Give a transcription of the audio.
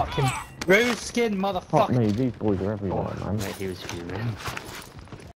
fucking Rue skin, Fuck motherfucker. me, these boys are everywhere, man. Mate, he was fuming.